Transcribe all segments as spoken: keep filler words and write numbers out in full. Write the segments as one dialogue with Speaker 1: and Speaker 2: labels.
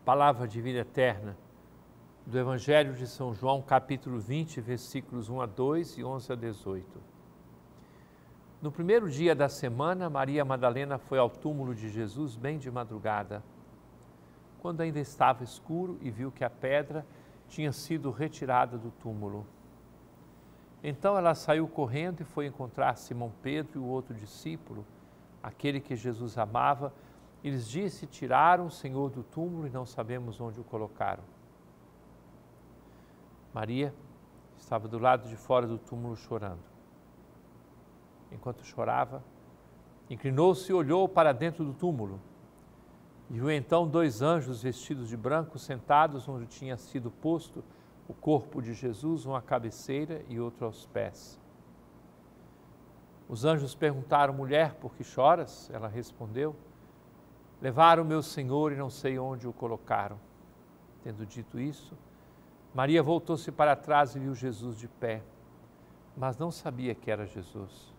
Speaker 1: Palavra de vida eterna do Evangelho de São João, capítulo vinte, versículos um a dois e onze a dezoito. No primeiro dia da semana, Maria Madalena foi ao túmulo de Jesus bem de madrugada, quando ainda estava escuro, e viu que a pedra tinha sido retirada do túmulo. Então ela saiu correndo e foi encontrar Simão Pedro e o outro discípulo, aquele que Jesus amava, e lhes disse: tiraram o Senhor do túmulo e não sabemos onde o colocaram. Maria estava do lado de fora do túmulo chorando. Enquanto chorava, inclinou-se e olhou para dentro do túmulo. E viu então dois anjos vestidos de branco sentados onde tinha sido posto o corpo de Jesus, um à cabeceira e outro aos pés. Os anjos perguntaram: mulher, por que choras? Ela respondeu: levaram meu Senhor e não sei onde o colocaram. Tendo dito isso, Maria voltou-se para trás e viu Jesus de pé, mas não sabia que era Jesus.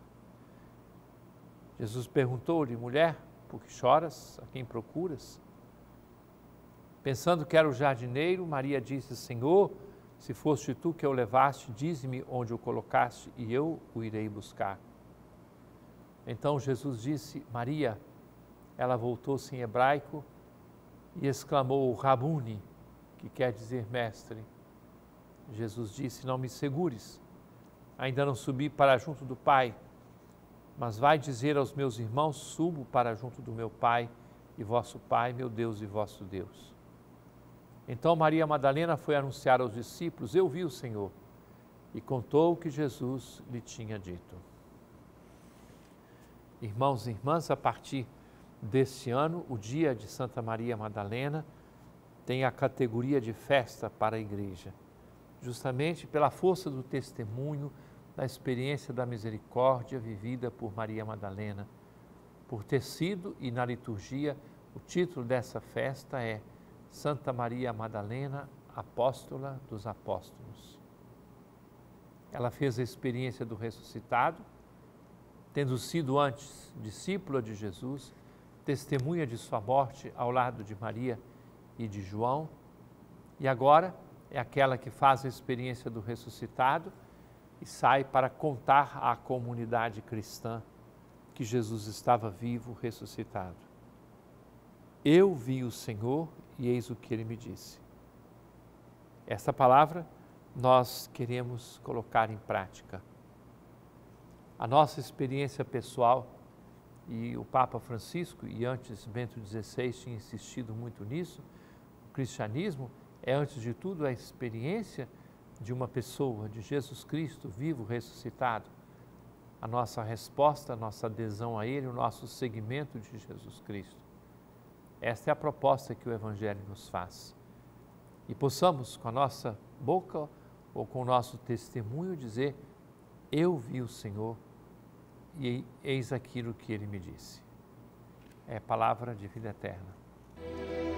Speaker 1: Jesus perguntou-lhe: mulher, por que choras? A quem procuras? Pensando que era o jardineiro, Maria disse: Senhor, se foste tu que o levaste, dize-me onde o colocaste e eu o irei buscar. Então Jesus disse: Maria. Ela voltou-se em hebraico e exclamou: Rabuni, que quer dizer mestre. Jesus disse: não me segures, ainda não subi para junto do Pai, mas vai dizer aos meus irmãos: subo para junto do meu Pai e vosso Pai, meu Deus e vosso Deus. Então Maria Madalena foi anunciar aos discípulos: eu vi o Senhor, e contou o que Jesus lhe tinha dito. Irmãos e irmãs, a partir deste ano, o dia de Santa Maria Madalena tem a categoria de festa para a Igreja, justamente pela força do testemunho, da experiência da misericórdia vivida por Maria Madalena. Por ter sido, e na liturgia, o título dessa festa é Santa Maria Madalena, Apóstola dos Apóstolos. Ela fez a experiência do ressuscitado, tendo sido antes discípula de Jesus, testemunha de sua morte ao lado de Maria e de João, e agora é aquela que faz a experiência do ressuscitado e sai para contar à comunidade cristã que Jesus estava vivo, ressuscitado. Eu vi o Senhor e eis o que Ele me disse. Essa palavra nós queremos colocar em prática. A nossa experiência pessoal, e o Papa Francisco, e antes Bento dezesseis tinha insistido muito nisso, o cristianismo é, antes de tudo, a experiência de uma pessoa, de Jesus Cristo, vivo, ressuscitado. A nossa resposta, a nossa adesão a Ele, o nosso seguimento de Jesus Cristo. Esta é a proposta que o Evangelho nos faz. E possamos, com a nossa boca ou com o nosso testemunho, dizer: eu vi o Senhor e eis aquilo que Ele me disse. É a palavra de vida eterna.